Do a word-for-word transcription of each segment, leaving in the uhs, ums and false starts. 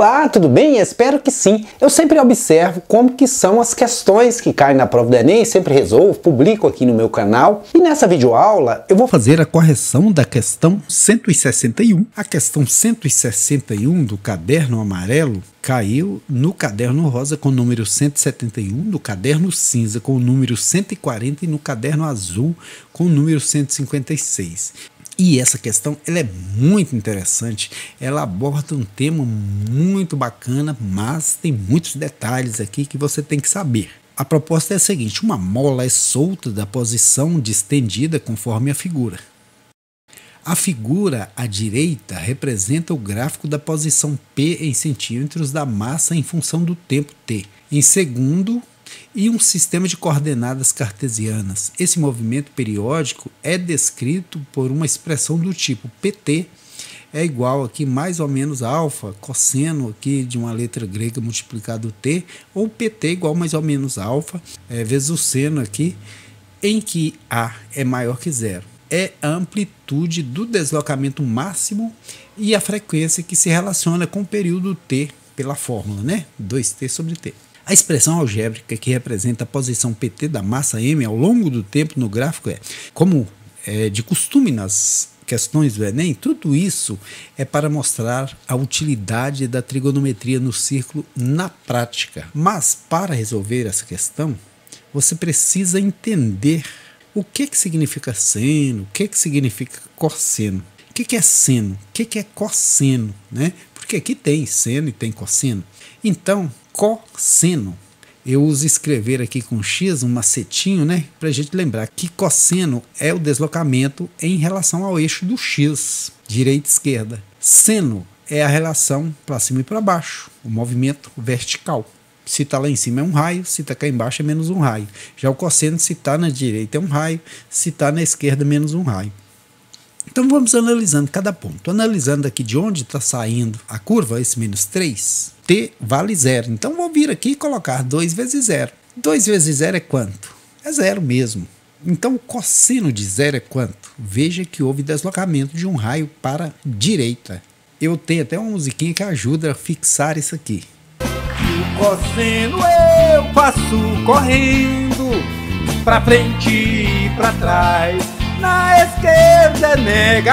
Olá, tudo bem? Espero que sim. Eu sempre observo como que são as questões que caem na prova do Enem, sempre resolvo, publico aqui no meu canal. E nessa videoaula eu vou fazer a correção da questão cento e sessenta e um. A questão cento e sessenta e um do caderno amarelo caiu no caderno rosa com o número cento e setenta e um, no caderno cinza com o número cento e quarenta e no caderno azul com o número cento e cinquenta e seis. E essa questão ela é muito interessante, ela aborda um tema muito bacana, mas tem muitos detalhes aqui que você tem que saber. A proposta é a seguinte: uma mola é solta da posição distendida conforme a figura. A figura à direita representa o gráfico da posição P em centímetros da massa em função do tempo T, em segundo, e um sistema de coordenadas cartesianas. Esse movimento periódico é descrito por uma expressão do tipo P T é igual aqui mais ou menos alfa, cosseno aqui de uma letra grega multiplicado T, ou P T igual mais ou menos alfa, é, vezes o seno aqui, em que A é maior que zero. É a amplitude do deslocamento máximo e a frequência que se relaciona com o período T pela fórmula, né? dois T sobre T. A expressão algébrica que representa a posição P T da massa M ao longo do tempo no gráfico é, como é de costume nas questões do Enem, tudo isso é para mostrar a utilidade da trigonometria no círculo na prática. Mas para resolver essa questão, você precisa entender o que, que significa seno, o que, que significa cosseno. O que, que é seno? O que, que é cosseno? Né? Porque aqui tem seno e tem cosseno. Então, cosseno, eu uso escrever aqui com X, um macetinho, né, para a gente lembrar que cosseno é o deslocamento em relação ao eixo do X, direita e esquerda. Seno é a relação para cima e para baixo, o movimento vertical. Se está lá em cima é um raio, se está cá embaixo é menos um raio. Já o cosseno, se está na direita é um raio, se está na esquerda menos um raio. Então vamos analisando cada ponto. Analisando aqui de onde está saindo a curva, esse menos três, T vale zero. Então vou vir aqui e colocar dois vezes zero. dois vezes zero é quanto? É zero mesmo. Então o cosseno de zero é quanto? Veja que houve deslocamento de um raio para a direita. Eu tenho até uma musiquinha que ajuda a fixar isso aqui. O cosseno eu faço correndo pra frente e pra trás. Na esquerda é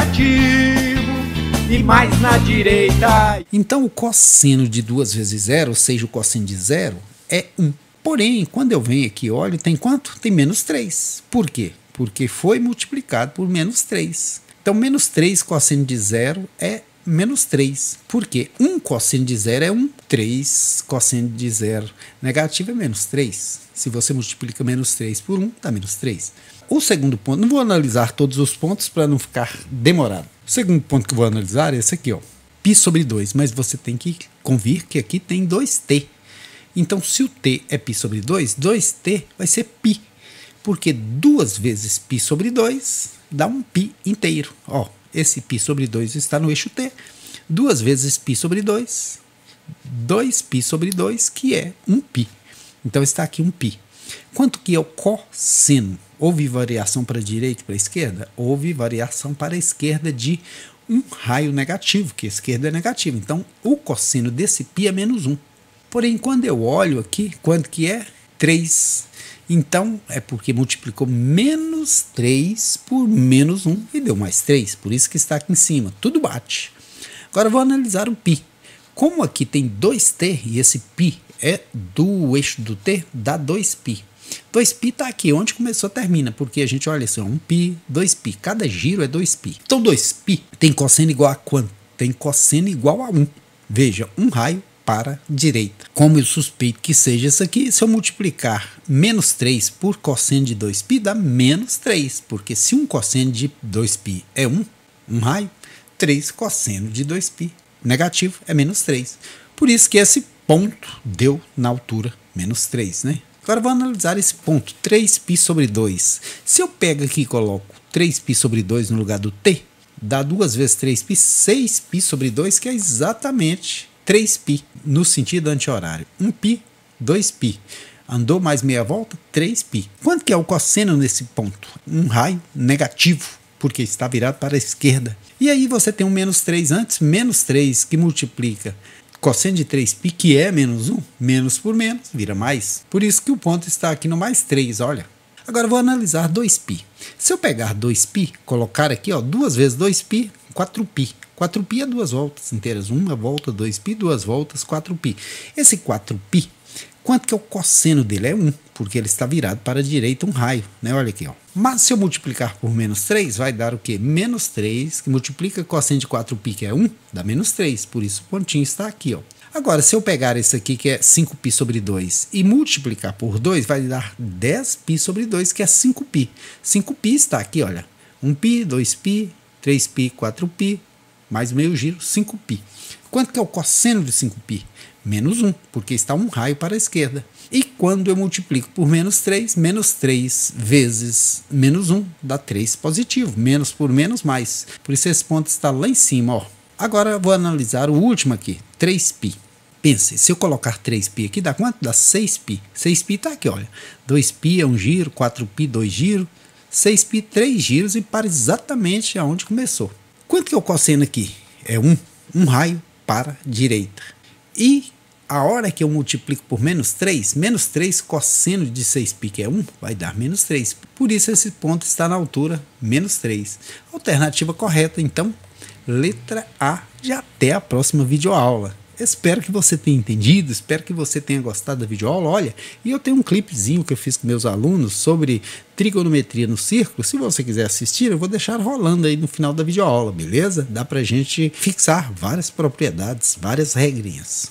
negativo e mais na direita. Então o cosseno de duas vezes zero, ou seja, o cosseno de zero, é um. Porém, quando eu venho aqui e olho, tem quanto? Tem menos três. Por quê? Porque foi multiplicado por menos três. Então menos três cosseno de zero é menos três. Por quê? um cosseno de zero é um. três cosseno de zero negativo é menos três. Se você multiplica menos três por um, dá menos três. O segundo ponto, não vou analisar todos os pontos para não ficar demorado. O segundo ponto que eu vou analisar é esse aqui, ó, π sobre dois, mas você tem que convir que aqui tem dois T. Então, se o T é π sobre dois, dois T vai ser π, porque duas vezes π sobre dois dá um π inteiro. Ó, esse π sobre dois está no eixo T, duas vezes π sobre dois, dois π sobre dois, que é um π. Então está aqui um π. Quanto que é o cosseno? Houve variação para a direita e para a esquerda? Houve variação para a esquerda de um raio negativo, que a esquerda é negativa. Então, o cosseno desse π é menos um. Porém, quando eu olho aqui, quanto que é? três. Então, é porque multiplicou menos três por menos um e deu mais três. Por isso que está aqui em cima. Tudo bate. Agora, eu vou analisar o π. Como aqui tem dois T e esse π é do eixo do T, dá dois π. dois π está aqui, onde começou termina, porque a gente olha assim, um π, dois π, cada giro é dois π. Então dois π tem cosseno igual a quanto? Tem cosseno igual a um. Veja, um raio para a direita. Como eu suspeito que seja isso aqui, se eu multiplicar menos três por cosseno de dois π, dá menos três, porque se um cosseno de dois π é um, um raio, três cosseno de dois π negativo é menos três. Por isso que esse ponto deu na altura menos três, né? Agora vou analisar esse ponto, três π sobre dois. Se eu pego aqui e coloco três π sobre dois no lugar do T, dá duas vezes três π, seis π sobre dois, que é exatamente três π, no sentido anti-horário. um π, dois π. Andou mais meia volta, três π. Quanto que é o cosseno nesse ponto? Um raio negativo, porque está virado para a esquerda. E aí você tem um menos três antes, menos três que multiplica cosseno de três π, que é menos um, menos por menos, vira mais. Por isso que o ponto está aqui no mais três, olha. Agora vou analisar dois π. Se eu pegar dois π, colocar aqui, ó, duas vezes dois π, quatro π. quatro π é duas voltas inteiras, uma volta, dois π, duas voltas, quatro π. Esse quatro π, quanto que é o cosseno dele? É um, porque ele está virado para a direita, um raio, né? Olha aqui, ó. Mas se eu multiplicar por menos três, vai dar o quê? Menos três, que multiplica cosseno de quatro π, que é um, dá menos três, por isso o pontinho está aqui, ó. Agora, se eu pegar esse aqui, que é cinco π sobre dois, e multiplicar por dois, vai dar dez π sobre dois, que é cinco π. cinco π está aqui, olha. um π, dois π, três π, quatro π, mais meio giro, cinco π. Quanto que é o cosseno de cinco π? Menos um, porque está um raio para a esquerda. E quando eu multiplico por menos três, menos três vezes menos um dá três positivo. Menos por menos, mais. Por isso esse ponto está lá em cima, ó. Agora eu vou analisar o último aqui, três π. Pense, se eu colocar três π aqui, dá quanto? Dá seis π. seis π está aqui, olha. dois π é um giro, quatro π, dois giros, seis π, três giros e para exatamente aonde começou. Quanto que é o cosseno aqui? É um, um raio para a direita. E a hora que eu multiplico por menos três, menos três cosseno de seis π, que é um, vai dar menos três. Por isso esse ponto está na altura menos três. Alternativa correta, então, letra A, de até a próxima videoaula. Espero que você tenha entendido, espero que você tenha gostado da videoaula. Olha, e eu tenho um clipezinho que eu fiz com meus alunos sobre trigonometria no círculo. Se você quiser assistir, eu vou deixar rolando aí no final da videoaula, beleza? Dá pra gente fixar várias propriedades, várias regrinhas.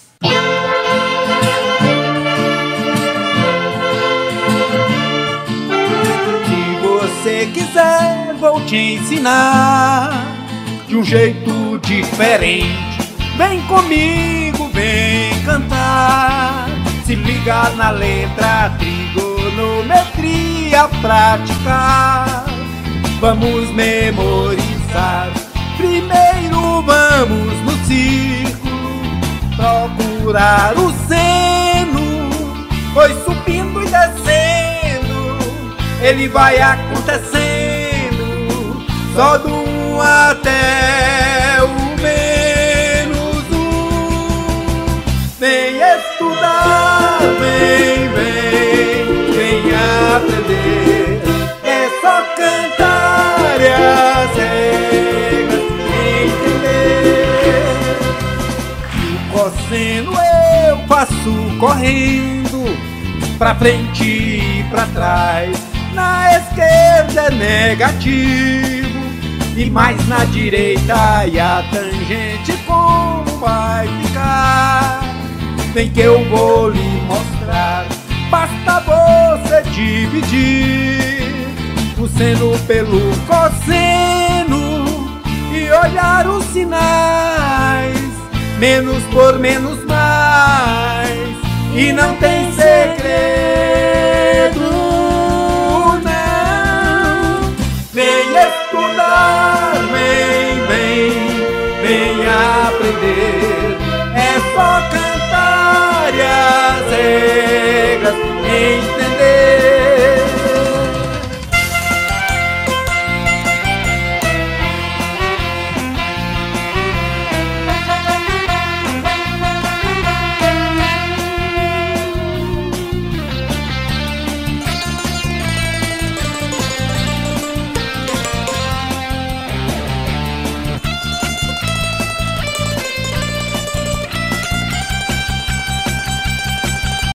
Se você quiser, vou te ensinar de um jeito diferente. Vem comigo, vem cantar. Se liga na letra, trigonometria praticar. Vamos memorizar. Primeiro vamos no círculo procurar o seno, pois subindo e descendo ele vai acontecendo, só do um até o menos um. Vem estudar, vem, vem, vem aprender. É só cantar e as regras entender. E o cosseno eu faço correndo, pra frente e pra trás. Na esquerda é negativo e mais na direita, e a tangente como vai ficar? Vem que eu vou lhe mostrar. Basta você dividir o seno pelo cosseno e olhar os sinais. Menos por menos mais, e não tem segredo, não. Vem estudar, vem, vem, vem aprender. É só cantar e as regras entender.